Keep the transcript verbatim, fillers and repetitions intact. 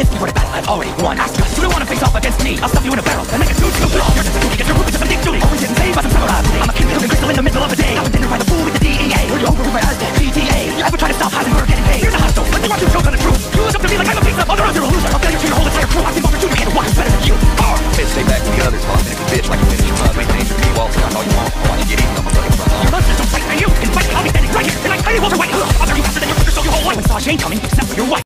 It's for the battle I've already won. Ask us, you don't wanna face off against me. I'll stuff you in a barrel and make it too stupid. You're just a cookie, get your rookie to some deep duty. Always getting saved by some samurai. I'm a kid, cooking crystal in the middle of the day.